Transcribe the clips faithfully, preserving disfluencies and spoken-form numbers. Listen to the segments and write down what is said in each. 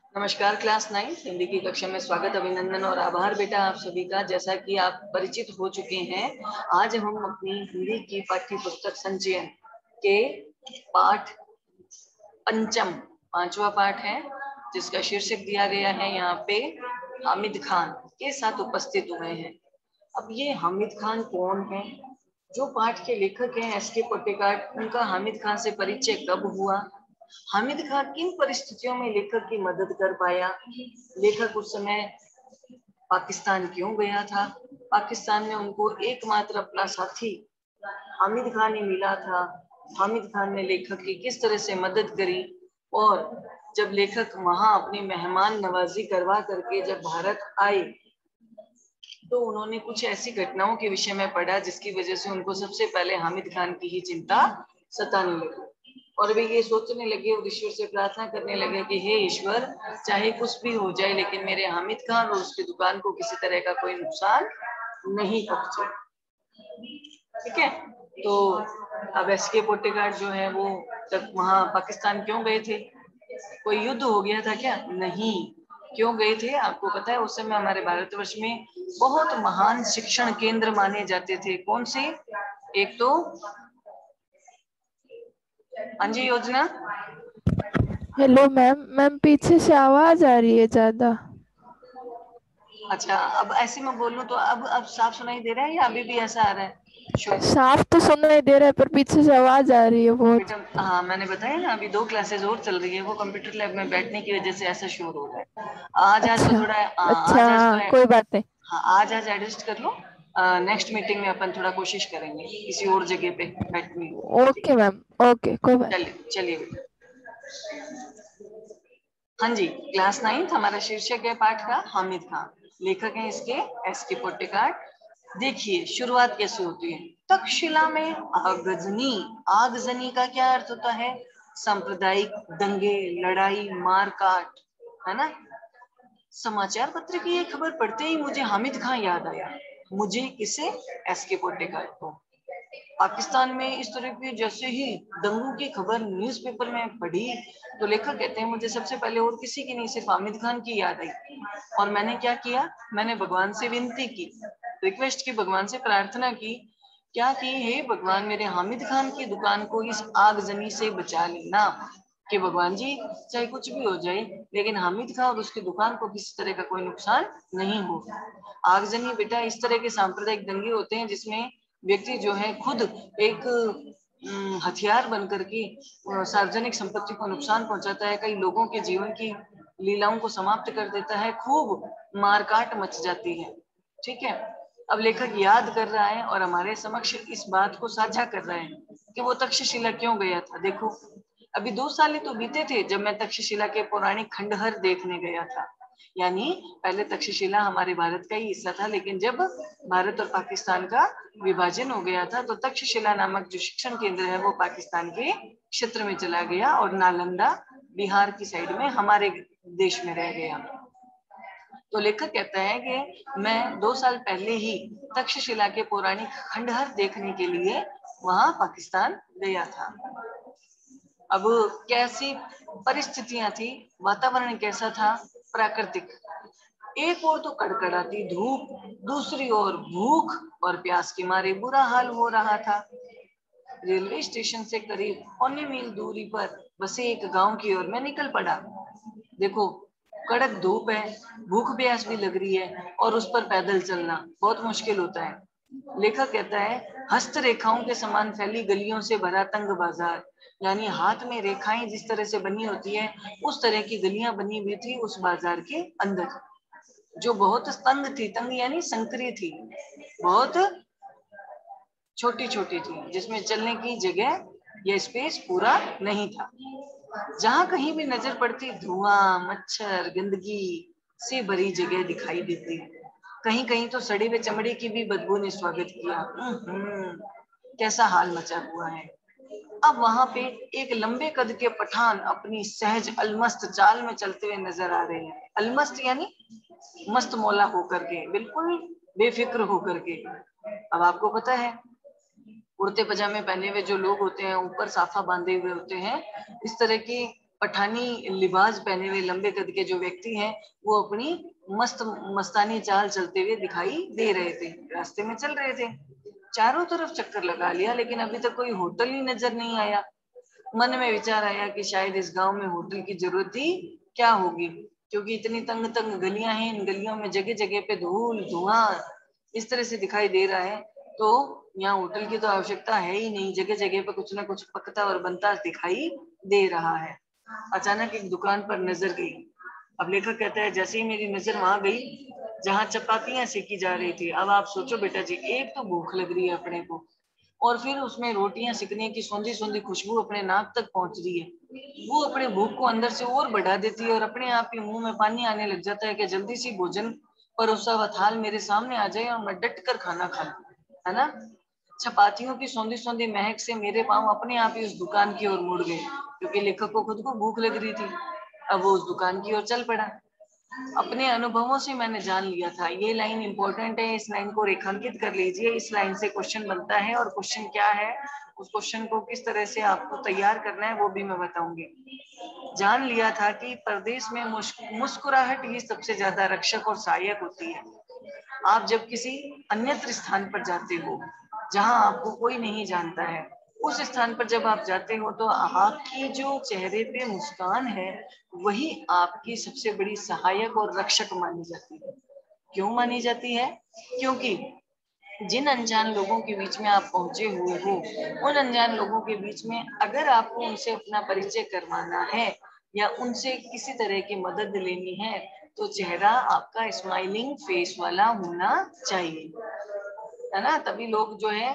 नमस्कार class ninth Hindi की कक्षा में स्वागत, अभिनंदन और आभार बेटा आप सभी का। जैसा कि आप परिचित हो चुके हैं, आज हम अपनी हिंदी की पाठ्य पुस्तक संचयन के पाठ पंचम पांचवा पाठ है, जिसका शीर्षक दिया गया है यहाँ पे हामिद खान के साथ उपस्थित हुए हैं। अब ये हामिद खान कौन है? जो पाठ के लेखक हैं एस के पोटेकाट, उनका हामिद खान से परिचय कब हुआ? हामिद खान किन परिस्थितियों में लेखक की मदद कर पाया? लेखक उस समय पाकिस्तान क्यों गया था? पाकिस्तान में उनको एकमात्र अपना साथी हामिद खान ही मिला था। हामिद खान ने लेखक की किस तरह से मदद करी, और जब लेखक वहां अपनी मेहमान नवाजी करवा करके जब भारत आए तो उन्होंने कुछ ऐसी घटनाओं के विषय में पढ़ा जिसकी वजह से उनको सबसे पहले हामिद खान की ही चिंता सताने लगी, और वे ये सोचने लगे और ईश्वर से प्रार्थना करने लगे कि हे ईश्वर, चाहे कुछ भी हो जाए लेकिन मेरे हामिद खान और उसकी दुकान को किसी तरह का कोई नुकसान नहीं पहुंचे। ठीक है, तो अब एस के पोटेकाट जो है वो तक वहां पाकिस्तान क्यों गए थे? कोई युद्ध हो गया था क्या? नहीं। क्यों गए थे आपको पता है? उस समय हमारे भारतवर्ष में बहुत महान शिक्षण केंद्र माने जाते थे। कौन से? एक तो अंजी योजना। हेलो मैम मैम पीछे से आवाज आ रही है ज्यादा। अच्छा, अब ऐसे में बोलूं तो अब अब साफ सुनाई दे रहा है या अभी भी ऐसा आ रहा है? शोर साफ तो सुनाई दे रहा है पर पीछे से आवाज आ रही है बहुत। बेटा, हाँ मैंने बताया ना, अभी दो क्लासेस और चल रही है, वो कंप्यूटर लैब में बैठने की वजह से ऐसा शोर हो रहा है। आज आज तो अच्छा थोड़ा आ, अच्छा, आज आज तो हाँ है, कोई बात नहीं। हाँ आज आज एडजस्ट कर लो। नेक्स्ट मीटिंग में अपन थोड़ा कोशिश करेंगे किसी और जगह पे बैठने की। ओके मैम, ओके कोई बात नहीं। चलिए चलिए बेटा। हाँ जी, क्लास नाइन्थ हमारा शीर्षक है पाठ का हामिद खान। लेखक हैं इसके एस के पोटेकाट। देखिए शुरुआत कैसे होती है। तक्षशिला में आगजनी। आगजनी का क्या अर्थ होता है? सांप्रदायिक दंगे, लड़ाई, मारकाट, है ना। समाचार पत्र की ये खबर पढ़ते ही मुझे हामिद खान याद आया। मुझे किसे? एस के पोटेकाट को। पाकिस्तान में इस तरह की जैसे ही दंगों की खबर न्यूज़पेपर में पढ़ी तो लेखक कहते हैं मुझे सबसे पहले और किसी की नहीं, सिर्फ हामिद खान की याद आई। और मैंने क्या किया? मैंने भगवान से विनती की, रिक्वेस्ट की, भगवान से प्रार्थना की। क्या की? हे भगवान, मेरे हामिद खान की दुकान को इस आगजनी से बचा लेना। कि भगवान जी, चाहे कुछ भी हो जाए लेकिन हामिद खान और उसकी दुकान को किसी तरह का कोई नुकसान नहीं हो। आगजनी बेटा इस तरह के सांप्रदायिक दंगे होते हैं जिसमें व्यक्ति जो है खुद एक हथियार बन करके सार्वजनिक संपत्ति को नुकसान पहुंचाता है, कई लोगों के जीवन की लीलाओं को समाप्त कर देता है, खूब मारकाट मच जाती है। ठीक है, अब लेखक याद कर रहा है और हमारे समक्ष इस बात को साझा कर रहा है कि वो तक्षशिला क्यों गया था। देखो, अभी दो साल ही तो बीते थे जब मैं तक्षशिला के पौराणिक खंडहर देखने गया था। यानी पहले तक्षशिला हमारे भारत का ही हिस्सा था, लेकिन जब भारत और पाकिस्तान का विभाजन हो गया था तो तक्षशिला नामक जो शिक्षण केंद्र है वो पाकिस्तान के क्षेत्र में चला गया और नालंदा बिहार की साइड में हमारे देश में रह गया। तो लेखक कहता है कि मैं दो साल पहले ही तक्षशिला के पौराणिक खंडहर देखने के लिए वहां पाकिस्तान गया था। अब कैसी परिस्थितियां थी, वातावरण कैसा था? प्राकृतिक। एक ओर तो कड़कड़ाती धूप, दूसरी ओर भूख और प्यास के मारे बुरा हाल हो रहा था। रेलवे स्टेशन से करीब पौने मील दूरी पर बसे एक गांव की ओर मैं निकल पड़ा। देखो, कड़क धूप है, भूख प्यास भी लग रही है और उस पर पैदल चलना बहुत मुश्किल होता है। लेखक कहता है हस्तरेखाओं के समान फैली गलियों से भरा तंग बाजार, यानी हाथ में रेखाएं जिस तरह से बनी होती है उस तरह की गलियां बनी हुई थी उस बाजार के अंदर, जो बहुत तंग थी। तंग यानी संकरी थी, बहुत छोटी छोटी थी, जिसमें चलने की जगह या स्पेस पूरा नहीं था। जहां कहीं भी नजर पड़ती धुआं, मच्छर, गंदगी से भरी जगह दिखाई देती है। कहीं कहीं तो सड़ी हुए चमड़े की भी बदबू ने स्वागत किया। कैसा हाल मचा हुआ है। अब वहां पे एक लंबे कद के पठान अपनी सहज अलमस्त चाल में चलते हुए नजर आ रहे हैं। अलमस्त यानी मस्त मौला होकर के, बिल्कुल बेफिक्र होकर के। अब आपको पता है कुर्ते पजामे पहने हुए जो लोग होते हैं, ऊपर साफा बांधे हुए होते हैं, इस तरह की पठानी लिबास पहने हुए लंबे कद के जो व्यक्ति हैं वो अपनी मस्त मस्तानी चाल चलते हुए दिखाई दे रहे थे, रास्ते में चल रहे थे। चारों तरफ चक्कर लगा लिया लेकिन अभी तक कोई होटल ही नजर नहीं आया। मन में विचार आया कि शायद इस गांव में होटल की जरूरत ही क्या होगी, क्योंकि इतनी तंग तंग गलियां हैं, इन गलियों में जगह जगह पे धूल धुआं इस तरह से दिखाई दे रहा है, तो यहाँ होटल की तो आवश्यकता है ही नहीं। जगह जगह पे कुछ ना कुछ पकता और बनता दिखाई दे रहा है। अचानक एक दुकान पर नजर गई। अब लेखक कहता है जैसे ही मेरी नजर वहां गई जहां चपातियां सेकी जा रही थी। अब आप सोचो बेटा जी, एक तो भूख लग रही है अपने को, और फिर उसमें रोटियां सिकने की सौंधी सौंधी खुशबू अपने नाक तक पहुंच रही है। वो अपने भूख को अंदर से और बढ़ा देती है और अपने आप ही मुंह में पानी आने लग जाता है कि जल्दी से भोजन परोसा हुआ थाल मेरे सामने आ जाए और मैं डट कर खाना खा लूं, है ना। चपातियों की सौंधी सौंधी महक से मेरे पांव अपने आप ही उस दुकान की ओर मुड़ गए, क्योंकि लेखक को खुद को भूख लग रही थी। अब वो उस दुकान की ओर चल पड़ा। अपने अनुभवों से मैंने जान लिया था, ये लाइन इंपॉर्टेंट है, इस लाइन को रेखांकित कर लीजिए। इस लाइन से क्वेश्चन बनता है, और क्वेश्चन क्या है, उस क्वेश्चन को किस तरह से आपको तैयार करना है वो भी मैं बताऊंगी। जान लिया था कि परदेश में मुस्कुराहट ही सबसे ज्यादा रक्षक और सहायक होती है। आप जब किसी अन्यत्र स्थान पर जाते हो जहां आपको कोई नहीं जानता है, उस स्थान पर जब आप जाते हो तो आपकी जो चेहरे पे मुस्कान है वही आपकी सबसे बड़ी सहायक और रक्षक मानी जाती है। क्यों मानी जाती है? क्योंकि जिन अनजान लोगों के बीच में आप पहुंचे हुए हो, उन अनजान लोगों के बीच में अगर आपको उनसे अपना परिचय करवाना है या उनसे किसी तरह की मदद लेनी है तो चेहरा आपका स्माइलिंग फेस वाला होना चाहिए, है ना। तभी लोग जो है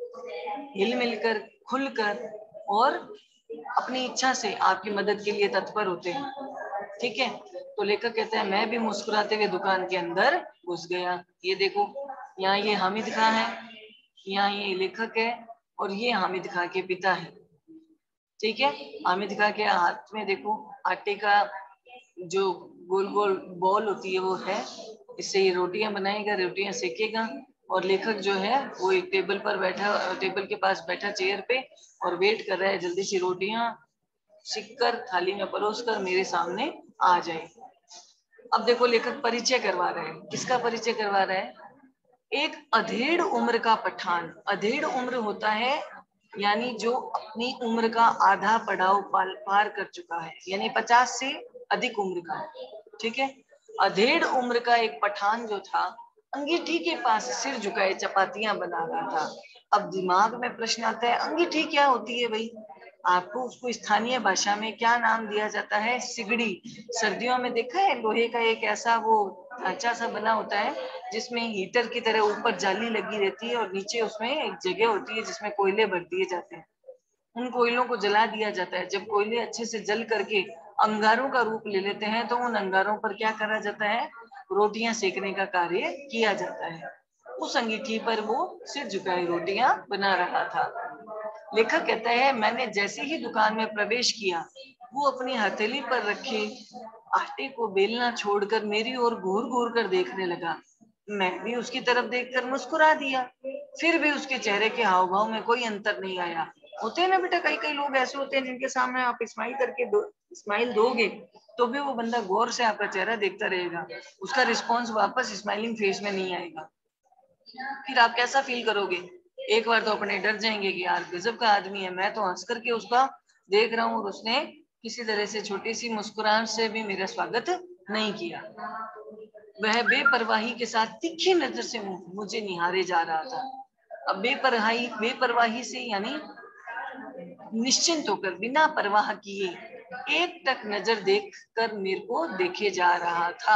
हिल मिलकर खुलकर और अपनी इच्छा से आपकी मदद के लिए तत्पर होते हैं, ठीक है। तो लेखक कहते हैं मैं भी मुस्कुराते हुए दुकान के अंदर घुस गया। ये देखो, यहाँ ये हामिद खां है, यहाँ ये लेखक है, और ये हामिद खां के पिता है, ठीक है। हामिद खां के हाथ में देखो आटे का जो गोल गोल बॉल होती है वो है, इससे ये रोटियां बनाएगा, रोटियां सेकेगा। और लेखक जो है वो एक टेबल पर बैठा, टेबल के पास बैठा चेयर पे, और वेट कर रहा है जल्दी सी रोटियां सिक कर थाली में परोस कर मेरे सामने आ जाए। अब देखो लेखक परिचय करवा रहे हैं, किसका परिचय करवा रहा है? एक अधेड़ उम्र का पठान। अधेड़ उम्र होता है यानी जो अपनी उम्र का आधा पड़ाव पार कर चुका है, यानी पचास से अधिक उम्र का, ठीक है। अधेड़ उम्र का एक पठान जो था अंगीठी के पास सिर झुकाए चपातियां बना रहा था। अब दिमाग में प्रश्न आता है अंगीठी क्या होती है भाई? आपको उसको स्थानीय भाषा में क्या नाम दिया जाता है? सिगड़ी। सर्दियों में देखा है लोहे का एक ऐसा वो ढांचा सा बना होता है जिसमें हीटर की तरह ऊपर जाली लगी रहती है और नीचे उसमें एक जगह होती है जिसमें कोयले भर दिए जाते हैं। उन कोयलों को जला दिया जाता है। जब कोयले अच्छे से जल करके अंगारों का रूप ले लेते हैं तो उन अंगारों पर क्या करा जाता है? रोटियां सेकने का कार्य किया जाता है। उस अंगीठी पर वो सिर झुकाए रोटियां बना रहा था। लेखक कहता है मैंने जैसे ही दुकान में प्रवेश किया वो अपनी हथेली पर रखे आटे को बेलना छोड़कर मेरी ओर घूर घूर कर देखने लगा। मैं भी उसकी तरफ देखकर मुस्कुरा दिया। फिर भी उसके चेहरे के हाव भाव में कोई अंतर नहीं आया। होते हैं ना बेटा, कई कई लोग ऐसे होते हैं जिनके सामने आप स्माइल करके दो स्माइल दोगे तो भी वो बंदा गौर से आपका चेहरा देखता रहेगा, उसका रिस्पॉन्स वापस स्माइलिंग फेस में नहीं आएगा। फिर आप कैसा फील करोगे? एक बार तो अपने डर जाएंगे कि यार गजब का आदमी है, मैं तो हंस करके उसका देख रहा हूँ और उसने किसी तरह से छोटी सी मुस्कुराहट से भी मेरा स्वागत नहीं किया। वह बेपरवाही के साथ तीखी नजर से मुझे निहारे जा रहा था। अब बेपरवाही बेपरवाही से यानी निश्चिंत होकर बिना परवाह किए एक टक नजर देख कर मेरे को देखे जा रहा था।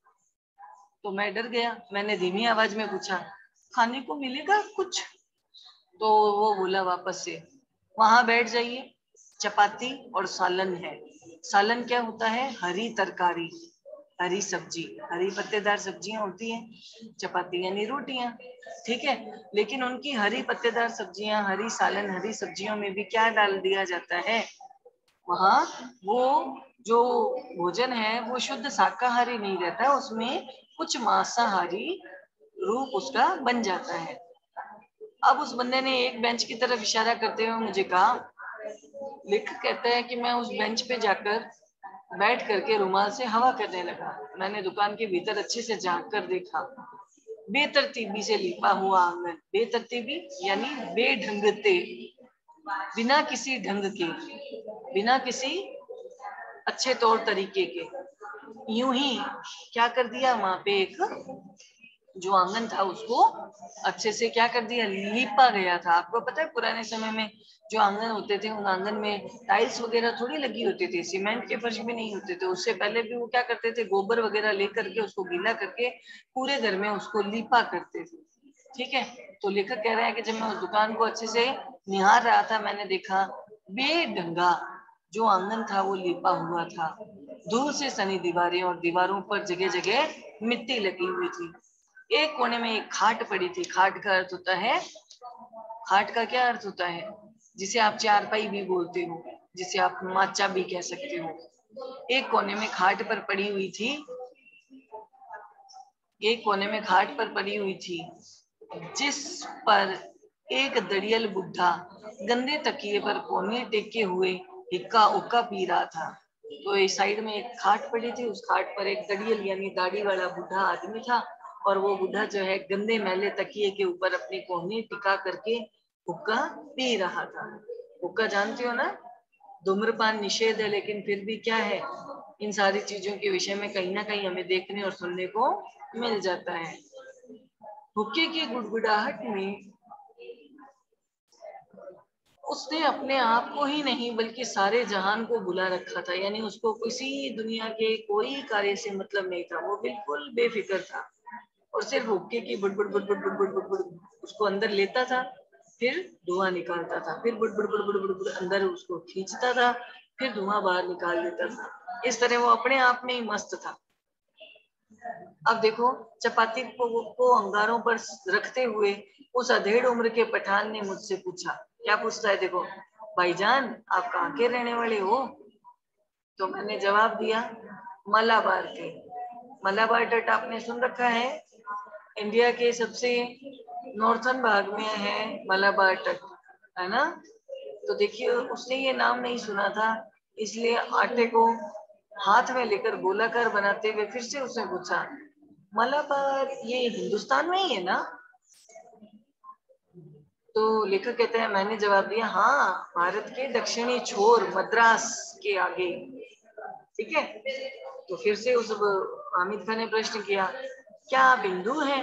तो मैं डर गया। मैंने धीमी आवाज में पूछा खाने को मिलेगा कुछ? तो वो बोला वापस से वहां बैठ जाइए, चपाती और सालन है। सालन क्या होता है? हरी तरकारी, हरी सब्जी, हरी पत्तेदार सब्जियां होती हैं। चपाती यानी रोटियां, ठीक है। लेकिन उनकी हरी पत्तेदार सब्जियां, हरी सालन, हरी सब्जियों में भी क्या डाल दिया जाता है? वहाँ वो जो भोजन है वो शुद्ध शाकाहारी नहीं रहता है, उसमें कुछ मांसाहारी रूप उसका बन जाता है। अब उस बंदे ने एक बेंच की तरफ इशारा करते हुए मुझे कहा लेखक कहता है कि मैं उस बेंच पे जाकर बैठ करके रुमाल से हवा करने लगा। मैंने दुकान के भीतर अच्छे से झांक कर देखा। बेतरतीबी से लिपा हुआ आंगन, बेतरतीबी यानी बेढंगते, बिना किसी ढंग के, बिना किसी अच्छे तौर तरीके के, यूं ही क्या कर दिया, वहां पे एक जो आंगन था उसको अच्छे से क्या कर दिया, लीपा गया था। आपको पता है पुराने समय में जो आंगन होते थे, उन आंगन में टाइल्स वगैरह थोड़ी लगी होती थी, सीमेंट के फर्श भी नहीं होते थे। उससे पहले भी वो क्या करते थे, गोबर वगैरह लेकर के उसको गीला करके पूरे घर में उसको लीपा करते थे। ठीक है, तो लेखक कह रहे हैं कि जब मैं उस दुकान को अच्छे से निहार रहा था, मैंने देखा बेढंगा जो आंगन था वो लिपा हुआ था। दूर से सनी दीवारें और दीवारों पर जगह जगह मिट्टी लगी हुई थी। एक कोने में एक खाट पड़ी थी। खाट का अर्थ होता है, खाट का क्या अर्थ होता है, जिसे आप चारपाई भी बोलते हो, जिसे आप माचा भी कह सकते हो। एक कोने में खाट पर पड़ी हुई थी, एक कोने में खाट पर पड़ी हुई थी, जिस पर एक दड़ियल बुढ़ा गंदे तकिए पर कोहनी टेके हुए हिक्का उक्का पी रहा था। तो इस साइड में एक खाट पड़ी थी, उस खाट पर एक दड़ियल यानी दाढ़ी वाला बुढ़ा आदमी था, और वो बुढ़ा जो है गंदे मैले तकिए के ऊपर अपनी कोहनी टिका करके हुक्का पी रहा था। हुक्का जानते हो ना, धूम्रपान निषेध है, लेकिन फिर भी क्या है, इन सारी चीजों के विषय में कहीं ना कहीं हमें देखने और सुनने को मिल जाता है। हुक्के की गुड़गुड़ाहट में उसने अपने आप को ही नहीं बल्कि सारे जहान को बुला रखा था। यानी उसको किसी दुनिया के कोई कार्य से मतलब नहीं था, वो बिल्कुल बेफिक्र था और सिर्फ हुक्के की बुड़बुड़ बुड़बुड़ बुड़बुड़ बुड़बुड़ उसको अंदर लेता था, फिर धुआं निकालता था, फिर बुड़बुड़ बुड़बुड़ बुड़बुड़ अंदर उसको खींचता था, फिर धुआं बाहर निकाल देता था। इस तरह वो अपने आप में ही मस्त था। अब देखो, चपाती को, को अंगारों पर रखते हुए उस अधेड़ उम्र के पठान ने मुझसे पूछा, क्या पूछता है देखो, भाईजान आप कहाँ के रहने वाले हो? तो मैंने जवाब दिया, मलाबार के। मलाबार तट आपने सुन रखा है, इंडिया के सबसे नॉर्थन भाग में है मलाबार तट, है ना। तो देखिए उसने ये नाम नहीं सुना था, इसलिए आटे को हाथ में लेकर गोलाकार बनाते हुए फिर से उसने पूछा, मलाबार ये हिंदुस्तान में ही है ना? तो लेखक कहते हैं, मैंने जवाब दिया, हाँ, भारत के दक्षिणी छोर मद्रास के आगे। ठीक है, तो फिर से उस हामिद खान ने प्रश्न किया, क्या आप हिंदू हैं?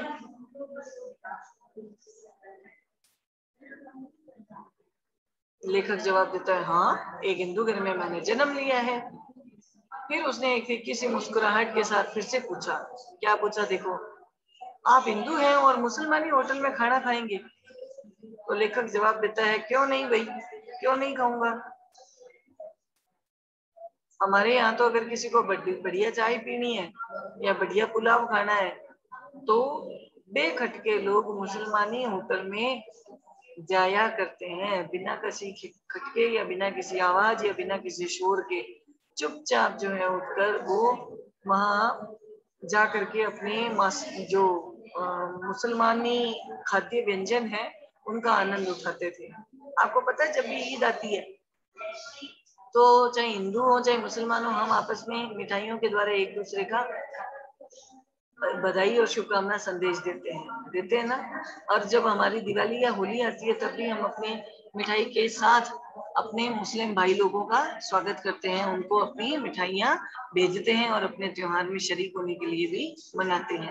लेखक जवाब देता है, हाँ, एक हिंदू घर में मैंने जन्म लिया है। फिर उसने एक फिक्की सी मुस्कुराहट के साथ फिर से पूछा, क्या पूछा देखो, आप हिंदू हैं और मुसलमानी होटल में खाना खाएंगे? तो लेखक जवाब देता है, क्यों नहीं भाई, क्यों नहीं खाऊंगा। हमारे यहाँ तो अगर किसी को बढ़िया चाय पीनी है या बढ़िया पुलाव खाना है तो बेखटके लोग मुसलमानी होटल में जाया करते हैं, बिना किसी खटके या बिना किसी आवाज या बिना किसी शोर के चुपचाप जो है उठकर वो वहां जा करके अपने जो मुसलमानी खाद्य व्यंजन है उनका आनंद उठाते थे। आपको पता है, जब भी ईद आती है तो चाहे हिंदू हो चाहे मुसलमान हो, हम आपस में मिठाइयों के द्वारा एक दूसरे का बधाई और शुभकामना संदेश देते हैं देते हैं ना। और जब हमारी दिवाली या होली आती है तब भी हम अपने मिठाई के साथ अपने मुस्लिम भाई लोगों का स्वागत करते हैं, उनको अपनी मिठाइयाँ भेजते हैं और अपने त्योहार में शरीक होने के लिए भी मनाते हैं।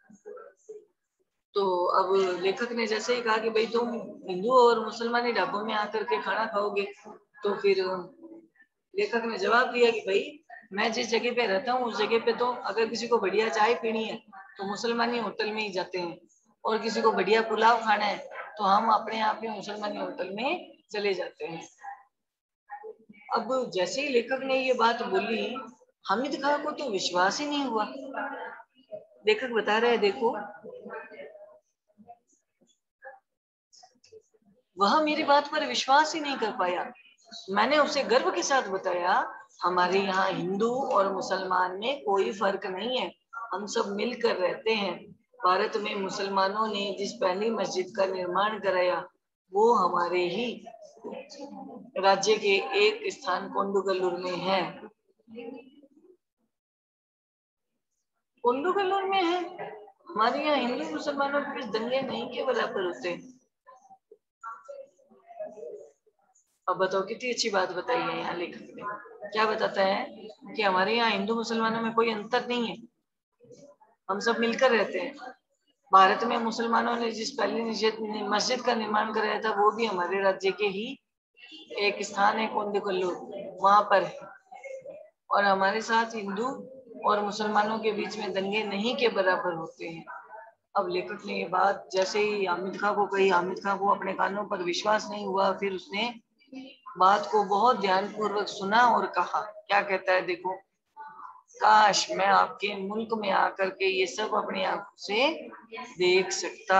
तो अब लेखक ने जैसे ही कहा कि भाई तुम हिंदू और मुसलमानी ढाबों में आकर के खाना खाओगे, तो फिर लेखक ने जवाब दिया कि भाई मैं जिस जगह पे रहता हूँ उस जगह पे तो अगर किसी को बढ़िया चाय पीनी है तो मुसलमानी होटल में ही जाते हैं, और किसी को बढ़िया पुलाव खाना है तो हम अपने आप ही मुसलमानी होटल में चले जाते हैं। अब जैसे ही लेखक ने ये बात बोली, हामिद खान को तो विश्वास ही नहीं हुआ। लेखक बता रहे हैं, देखो वह मेरी बात पर विश्वास ही नहीं कर पाया। मैंने उसे गर्व के साथ बताया, हमारे यहाँ हिंदू और मुसलमान में कोई फर्क नहीं है, हम सब मिलकर रहते हैं। भारत में मुसलमानों ने जिस पहली मस्जिद का निर्माण कराया वो हमारे ही राज्य के एक स्थान कोंडुगल्लूर में है। कोंडुगल्लूर में है। हमारे यहाँ हिंदू मुसलमानों के बीच दंगे नहीं के बराबर होते। अब बताओ कितनी अच्छी बात बताई है यहाँ लेखक ने। क्या बताता है कि हमारे यहाँ हिंदू मुसलमानों में कोई अंतर नहीं है, हम सब मिलकर रहते हैं। भारत में मुसलमानों ने जिस पहली मस्जिद का निर्माण कराया था वो भी हमारे राज्य के ही एक स्थान है कोंडुगल्लूर, वहां पर है। और हमारे साथ हिंदू और मुसलमानों के बीच में दंगे नहीं के बराबर होते हैं। अब लेखक ने ये बात जैसे ही हामिद खां को कही, हामिद खां को अपने कानों पर विश्वास नहीं हुआ। फिर उसने बात को बहुत ध्यानपूर्वक सुना और कहा, क्या कहता है देखो, काश मैं आपके मुल्क में आकर के ये सब अपनी आंखों से देख सकता।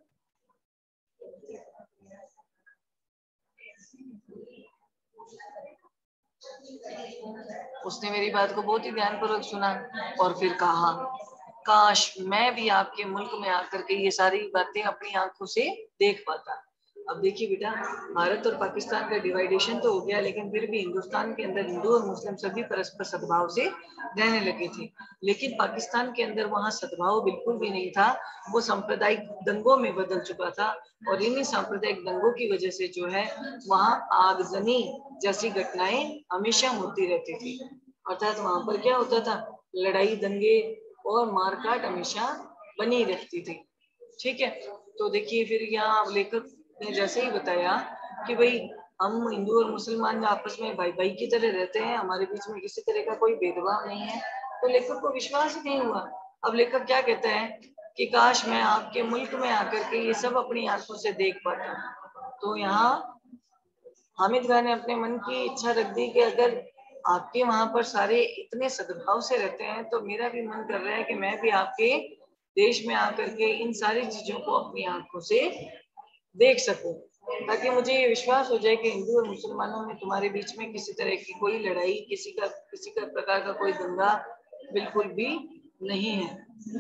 उसने मेरी बात को बहुत ही ध्यानपूर्वक सुना और फिर कहा, काश मैं भी आपके मुल्क में आकर के ये सारी बातें अपनी आंखों से देख पाता। अब देखिए बेटा, भारत और पाकिस्तान का डिवाइडेशन तो हो गया, लेकिन फिर भी हिंदुस्तान के अंदर हिंदू और मुस्लिम सभी परस्पर सद्भाव से रहने लगे थे। लेकिन पाकिस्तान के अंदर वहां सद्भाव बिल्कुल भी नहीं था, वो सांप्रदायिक दंगों में बदल चुका था। और इन्हीं सांप्रदायिक दंगों की वजह से जो है वहां आगजनी जैसी घटनाएं हमेशा होती रहती थी। अर्थात वहां पर क्या होता था, लड़ाई दंगे और मारकाट हमेशा बनी रहती थी। ठीक है, तो देखिए फिर यहाँ लेखक ने जैसे ही बताया कि भाई हम हिंदू और मुसलमान आपस में भाई भाई की तरह रहते हैं, हमारे बीच में किसी तरह का कोई भेदभाव नहीं है, तो लेखक को विश्वास ही नहीं हुआ। अब लेखक क्या कहता है कि काश मैं आपके मुल्क में आकर के ये सब अपनी आंखों से देख पाता। तो यहाँ हामिद खान ने अपने मन की इच्छा रख दी कि अगर आपके वहां पर सारे इतने सद्भाव से रहते हैं तो मेरा भी मन कर रहा है कि मैं भी आपके देश में आकर के इन सारी चीजों को अपनी आंखों से देख सकूं, ताकि मुझे ये विश्वास हो जाए कि हिंदू और मुसलमानों में तुम्हारे बीच में किसी तरह की कोई लड़ाई, किसी का किसी का प्रकार का कोई दंगा बिल्कुल भी नहीं है,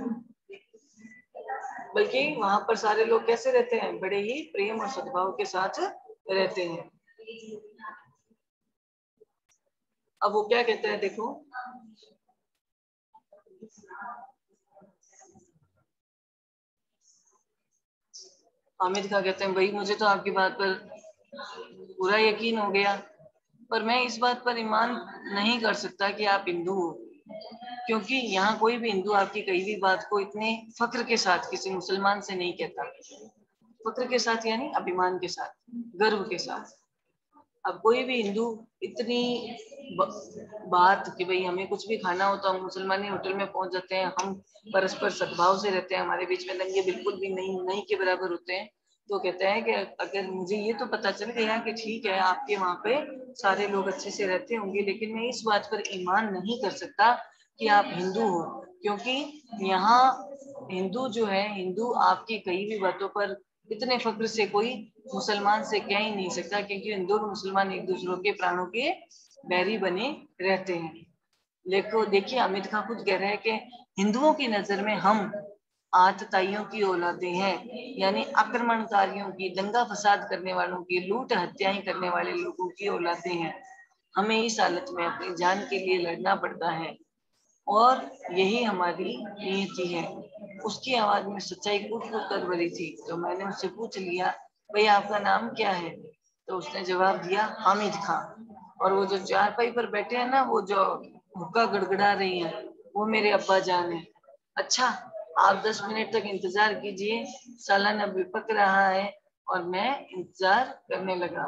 बल्कि वहां पर सारे लोग कैसे रहते हैं, बड़े ही प्रेम और सद्भाव के साथ रहते हैं। अब वो क्या कहता है देखो, हामिद खां कहते हैं, भाई मुझे तो आपकी बात पर पूरा यकीन हो गया, पर मैं इस बात पर ईमान नहीं कर सकता कि आप हिंदू हो, क्योंकि यहाँ कोई भी हिंदू आपकी कही भी बात को इतने फक्र के साथ किसी मुसलमान से नहीं कहता। फक्र के साथ यानी अभिमान के साथ, गर्व के साथ। अब कोई भी हिंदू इतनी बात कि भाई हमें कुछ भी खाना हो तो हम मुसलमानी होटल में पहुंच जाते हैं, हम परस्पर सद्भाव से रहते हैं, हमारे बीच में दंगे बिल्कुल भी नहीं नहीं के बराबर होते हैं, तो कहता है कि अगर मुझे ये तो पता चल गया कि ठीक है आपके वहां पे सारे लोग अच्छे से रहते होंगे, लेकिन मैं इस बात पर ईमान नहीं कर सकता कि आप हिंदू हो, क्योंकि यहाँ हिंदू जो है, हिंदू आपकी कई भी बातों पर इतने फक्र से कोई मुसलमान से कह ही नहीं सकता, क्योंकि हिंदू और मुसलमान एक दूसरों के प्राणों के बैरी बने रहते हैं। देखो देखिए हामिद खां खुद कह रहे हैं कि हिंदुओं की नजर में हम आतताइयों की औलादें हैं, यानी आक्रमणकारियों की, दंगा फसाद करने वालों की, लूट हत्याएं करने वाले लोगों की औलादें हैं। हमें इस हालत में अपनी जान के लिए लड़ना पड़ता है और यही हमारी नियति है। उसकी आवाज में सच्चाई कूट कूट कर भरी थी, तो मैंने उससे पूछ लिया, भाई आपका नाम क्या है? तो उसने जवाब दिया, हामिद खां। और वो जो चारपाई पर बैठे हैं ना, वो जो हुक्का गड़गड़ा रही हैं, वो मेरे अब्बा जान है। अच्छा, आप दस मिनट तक इंतजार कीजिए, सालन अभी पक रहा है और मैं इंतजार करने लगा।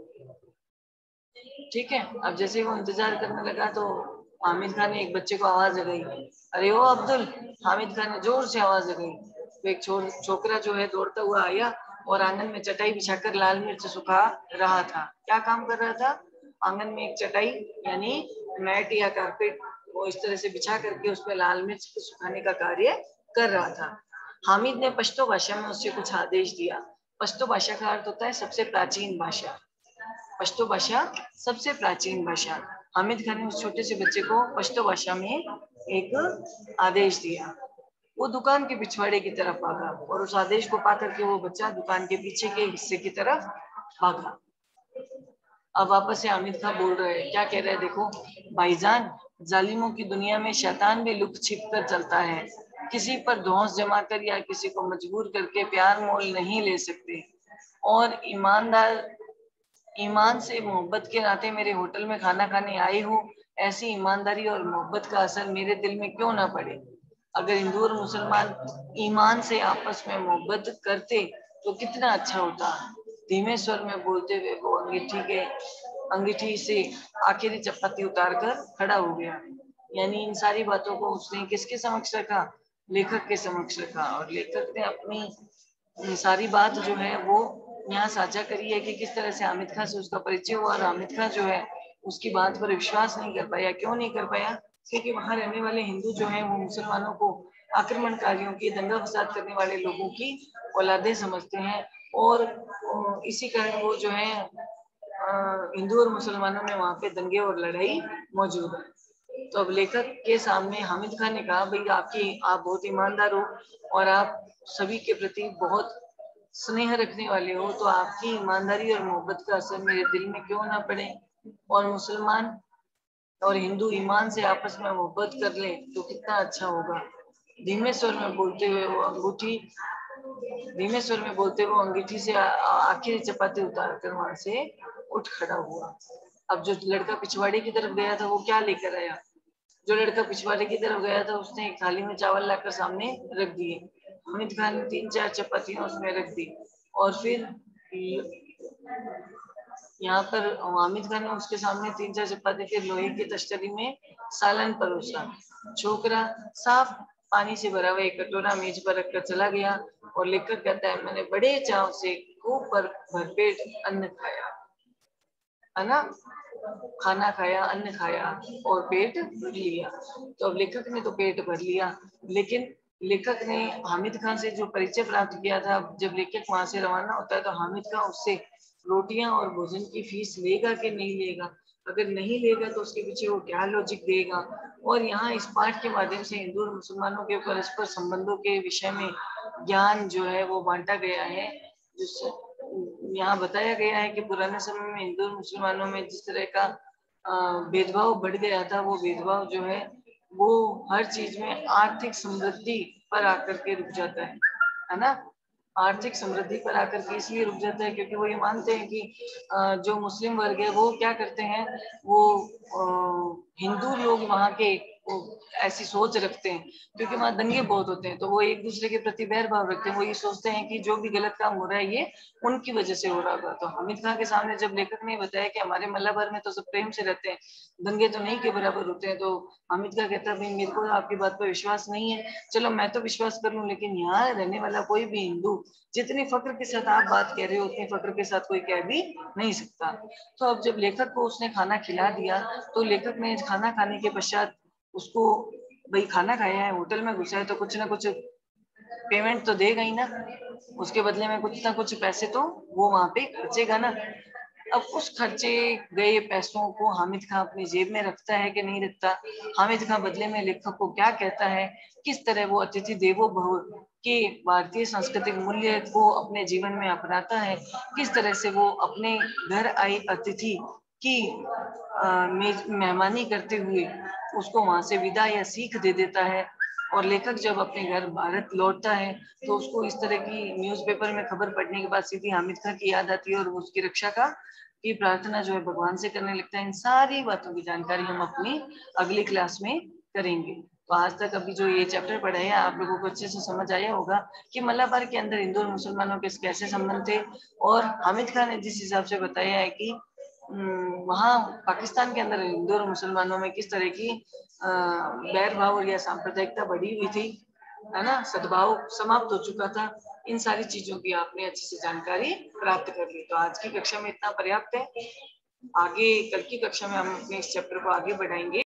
ठीक है, अब जैसे वो इंतजार करने लगा तो हामिद खान ने एक बच्चे को आवाज लगाई, अरे ओ अब्दुल। हामिद खान ने जोर से आवाज लगाई, तो एक छो, छोकरा जो है दौड़ता हुआ आया और आंगन में चटाई बिछाकर लाल मिर्च सुखा रहा था। क्या काम कर रहा था? आंगन में एक चटाई यानी मैट या कारपेट वो इस तरह से बिछा करके उस पर लाल मिर्च सुखाने का कार्य कर रहा था। हामिद ने पश्तो भाषा में उससे कुछ आदेश दिया। पश्तो भाषा का अर्थ होता है सबसे प्राचीन भाषा। पश्तो भाषा सबसे प्राचीन भाषा। हामिद खान ने उस छोटे से बच्चे को पश्तो भाषा में एक आदेश दिया। वो दुकान के पिछवाड़े की तरफ भागा और उस आदेश को पाकर के वो बच्चा दुकान के पीछे के हिस्से की तरफ भागा। अब वापस से हामिद खां बोल रहे हैं, क्या कह रहे हैं देखो, भाईजान जालिमों की दुनिया में शैतान भी लुक छिप कर चलता है, किसी पर धौंस जमा कर या किसी को मजबूर करके प्यार मोल नहीं ले सकते, और ईमानदार ईमान से मोहब्बत के नाते मेरे होटल में खाना खाने आई हूँ, ऐसी ईमानदारी और मोहब्बत का असर मेरे दिल में क्यों ना पड़े। अगर हिंदू और मुसलमान ईमान से आपस में मोहब्बत करते तो कितना अच्छा होता। धीमे स्वर में बोलते हुए वो अंगीठी के अंगीठी से आखिरी चपाती उतार कर खड़ा हो गया। यानी इन सारी बातों को उसने किसके समक्ष रखा, लेखक के समक्ष रखा, और लेखक ने अपनी सारी बात जो है वो यहाँ साझा करी है कि किस तरह से हामिद खां से उसका परिचय हुआ, और हामिद खां जो है उसकी बात पर विश्वास नहीं कर पाया। क्यों नहीं कर पाया? क्योंकि वहां रहने वाले हिंदू जो है वो मुसलमानों को आक्रमणकारियों की, दंगा फसाद करने वाले लोगों की औलादे समझते हैं, और इसी कारण वो जो है हिंदू और मुसलमानों में वहां पे दंगे और लड़ाई मौजूद है। तो अब लेखक के सामने हामिद खां ने कहा, भाई आपकी आप बहुत ईमानदार हो और आप सभी के प्रति बहुत स्नेह रखने वाले हो, तो आपकी ईमानदारी और मोहब्बत का असर मेरे दिल में क्यों ना पड़े, और मुसलमान और हिंदू ईमान से आपस में मोहब्बत कर ले तो कितना अच्छा होगा। धीमे स्वर में बोलते हुए वो अंगूठी धीमे स्वर में बोलते हुए अंगीठी से आखिरी चपाती उतार कर वहां से उठ खड़ा हुआ। अब जो लड़का पिछवाड़े की तरफ गया था वो क्या लेकर आया? जो लड़का पिछवाड़े की तरफ गया था उसने एक थाली में चावल लाकर सामने रख दिए। हामिद खान ने तीन चार चपातियां उसमें रख दी, और फिर यहाँ पर हामिद खान ने उसके सामने तीन चार चपाती फिर लोहे की तश्तरी में सालन परोसा। छोकरा साफ पानी से भरा हुआ एक कटोरा मेज पर रखकर चला गया, और लेकर कहता है, मैंने बड़े चाव से खूब भर भरपेट अन्न खाया, है ना, खाना खाया, अन्न खाया और पेट भर लिया। तो अब लेखक ने तो पेट भर लिया, लेकिन लेखक ने हामिद खान से जो परिचय प्राप्त किया था, जब लेखक वहां से रवाना होता है तो हामिद खान उससे रोटियां और भोजन की फीस लेगा कि नहीं लेगा। अगर नहीं लेगा तो उसके पीछे वो क्या लॉजिक देगा। और यहाँ इस पाठ के माध्यम से हिंदू और मुसलमानों के परस्पर संबंधों के विषय में ज्ञान जो है वो बांटा गया है। जिससे यहाँ बताया गया है कि पुराने समय में हिंदू और मुसलमानों में जिस तरह का भेदभाव बढ़ गया था, वो भेदभाव जो है वो हर चीज में आर्थिक समृद्धि पर आकर के रुक जाता है, है ना। आर्थिक समृद्धि पर आकर के इसलिए रुक जाता है क्योंकि वो ये मानते हैं कि जो मुस्लिम वर्ग है वो क्या करते हैं, वो हिंदू लोग वहाँ के ऐसी सोच रखते हैं, क्योंकि वहाँ दंगे बहुत होते हैं तो वो एक दूसरे के प्रति बैर भाव रखते हैं। वो ये सोचते हैं कि जो भी गलत काम हो रहा है ये उनकी वजह से हो रहा था। तो हामिद खान के सामने जब लेखक ने बताया कि हमारे मल्लाभर में तो सब प्रेम से रहते हैं, दंगे तो नहीं के बराबर होते हैं, तो हामिद खान कहता है, भाई मेरे को आपकी बात पर विश्वास नहीं है, चलो मैं तो विश्वास कर लूं, लेकिन यहाँ रहने वाला कोई भी हिंदू जितनी फक्र के साथ आप बात कह रहे हो उतनी फक्र के साथ कोई कह भी नहीं सकता। तो अब जब लेखक को उसने खाना खिला दिया तो लेखक ने खाना खाने के पश्चात उसको, भाई खाना खाया है, होटल में घुसा है तो कुछ ना कुछ पेमेंट तो देगा ही ना, उसके बदले में कुछ ना कुछ पैसे तो वो वहां पे खर्चेगा ना। अब उस खर्चे गए पैसों को हामिद खान अपनी जेब में रखता है कि नहीं रखता, हामिद खान बदले में लेखक को क्या कहता है, किस तरह वो अतिथि देवो भव के भारतीय सांस्कृतिक मूल्य को अपने जीवन में अपनाता है, किस तरह से वो अपने घर आई अतिथि की मेहमानी करते हुए उसको वहां से विदा या सीख दे देता है। और लेखक जब अपने घर भारत लौटता है तो उसको इस तरह की न्यूज़पेपर में खबर पढ़ने के बाद सीधी हामिद खान की याद आती है और उसकी रक्षा का की प्रार्थना जो है भगवान से करने लगता है। इन सारी बातों की जानकारी हम अपनी अगली क्लास में करेंगे। तो आज तक अभी जो ये चैप्टर पढ़ा है आप लोगों को अच्छे से समझ आया होगा कि मलाबार के अंदर हिंदू और मुसलमानों के कैसे संबंध थे, और हामिद खान ने जिस हिसाब से बताया है कि वहाँ पाकिस्तान के अंदर हिंदू और मुसलमानों में किस तरह की बैर भाव या सांप्रदायिकता बढ़ी हुई थी, है ना, सद्भाव समाप्त हो चुका था। इन सारी चीजों की आपने अच्छे से जानकारी प्राप्त कर ली। तो आज की कक्षा में इतना पर्याप्त है। आगे कल की कक्षा में हम अपने इस चैप्टर को आगे बढ़ाएंगे।